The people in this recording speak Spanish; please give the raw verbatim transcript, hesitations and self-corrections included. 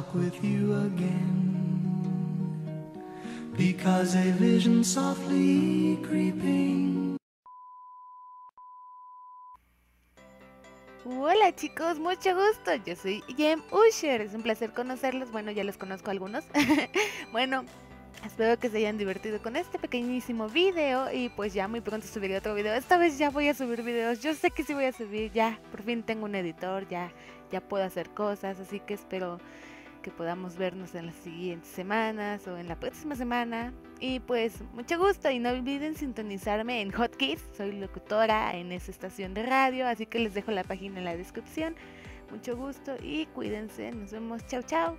talk with you again, because a vision softly creeping. Hola chicos, mucho gusto, yo soy Jem Usher, es un placer conocerlos, bueno ya los conozco algunos, bueno, espero que se hayan divertido con este pequeñísimo video y pues ya muy pronto subiré otro video, esta vez ya voy a subir videos, yo sé que sí voy a subir, ya, por fin tengo un editor, ya, ya puedo hacer cosas, así que espero que podamos vernos en las siguientes semanas o en la próxima semana. Y pues mucho gusto y no olviden sintonizarme en Hotkeys, soy locutora en esa estación de radio, así que les dejo la página en la descripción. Mucho gusto y cuídense, nos vemos, chao chao.